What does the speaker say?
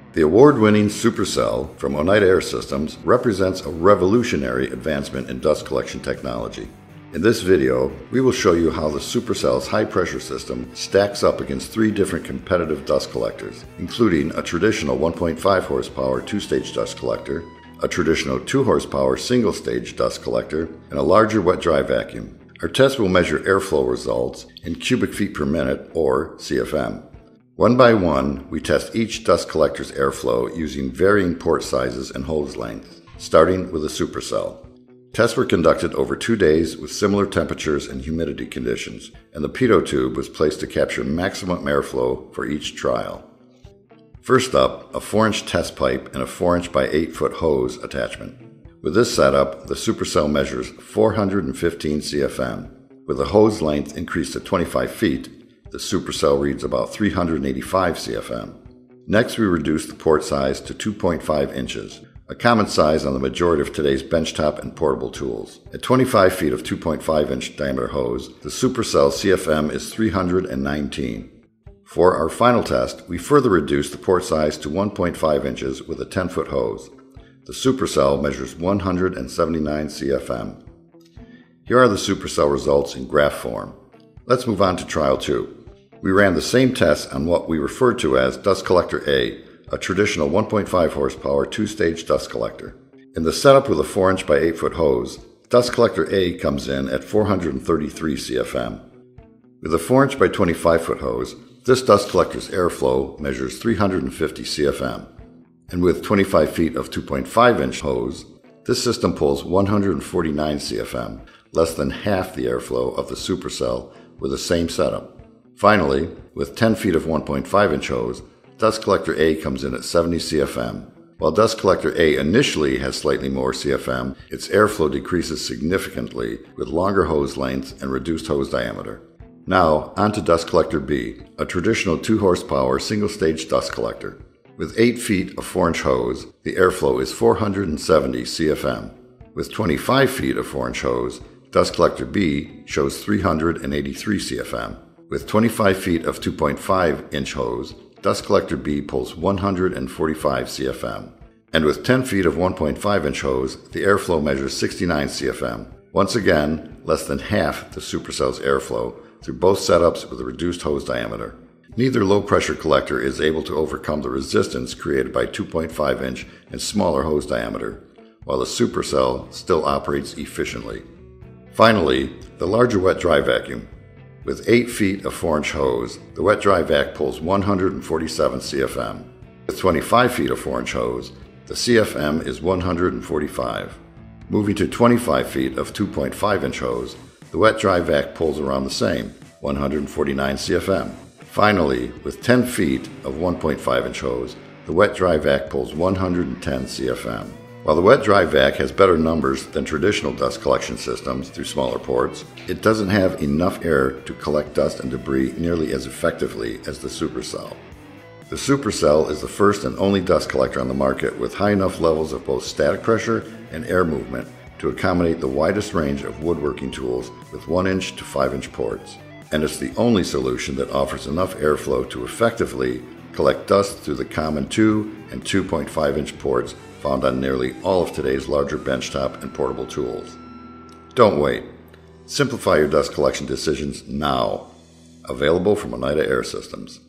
The award-winning Supercell from Oneida Air Systems represents a revolutionary advancement in dust collection technology. In this video, we will show you how the Supercell's high-pressure system stacks up against three different competitive dust collectors, including a traditional 1.5 horsepower two-stage dust collector, a traditional 2 horsepower single-stage dust collector, and a larger wet-dry vacuum. Our test will measure airflow results in cubic feet per minute, or CFM. One by one, we test each dust collector's airflow using varying port sizes and hose lengths, starting with a Supercell. Tests were conducted over 2 days with similar temperatures and humidity conditions, and the pitot tube was placed to capture maximum airflow for each trial. First up, a 4-inch test pipe and a 4-inch by 8-foot hose attachment. With this setup, the Supercell measures 415 CFM. With the hose length increased to 25 feet, the Supercell reads about 385 CFM. Next, we reduce the port size to 2.5 inches, a common size on the majority of today's benchtop and portable tools. At 25 feet of 2.5-inch diameter hose, the Supercell CFM is 319. For our final test, we further reduce the port size to 1.5 inches with a 10-foot hose. The Supercell measures 179 CFM. Here are the Supercell results in graph form. Let's move on to trial 2. We ran the same tests on what we refer to as Dust Collector A, a traditional 1.5 horsepower two-stage dust collector. In the setup with a 4-inch by 8-foot hose, Dust Collector A comes in at 433 CFM. With a 4-inch by 25-foot hose, this dust collector's airflow measures 350 CFM. And with 25 feet of 2.5-inch hose, this system pulls 149 CFM, less than half the airflow of the Supercell with the same setup. Finally, with 10 feet of 1.5-inch hose, Dust Collector A comes in at 70 CFM. While Dust Collector A initially has slightly more CFM, its airflow decreases significantly with longer hose lengths and reduced hose diameter. Now, on to Dust Collector B, a traditional 2 horsepower single-stage dust collector. With 8 feet of 4-inch hose, the airflow is 470 CFM. With 25 feet of 4-inch hose, Dust Collector B shows 383 CFM. With 25 feet of 2.5-inch hose, Dust Collector B pulls 145 CFM. And with 10 feet of 1.5-inch hose, the airflow measures 69 CFM. Once again, less than half the Supercell's airflow through both setups with a reduced hose diameter. Neither low-pressure collector is able to overcome the resistance created by 2.5-inch and smaller hose diameter, while the Supercell still operates efficiently. Finally, the larger wet-dry vacuum. With 8 feet of 4-inch hose, the wet-dry vac pulls 147 CFM. With 25 feet of 4-inch hose, the CFM is 145. Moving to 25 feet of 2.5-inch hose, the wet-dry vac pulls around the same, 149 CFM. Finally, with 10 feet of 1.5-inch hose, the wet-dry vac pulls 110 CFM. While the wet-dry vac has better numbers than traditional dust collection systems through smaller ports, it doesn't have enough air to collect dust and debris nearly as effectively as the Supercell. The Supercell is the first and only dust collector on the market with high enough levels of both static pressure and air movement to accommodate the widest range of woodworking tools with 1-inch to 5-inch ports. And it's the only solution that offers enough airflow to effectively collect dust through the common 2 and 2.5-inch ports found on nearly all of today's larger benchtop and portable tools. Don't wait. Simplify your dust collection decisions now. Available from Oneida Air Systems.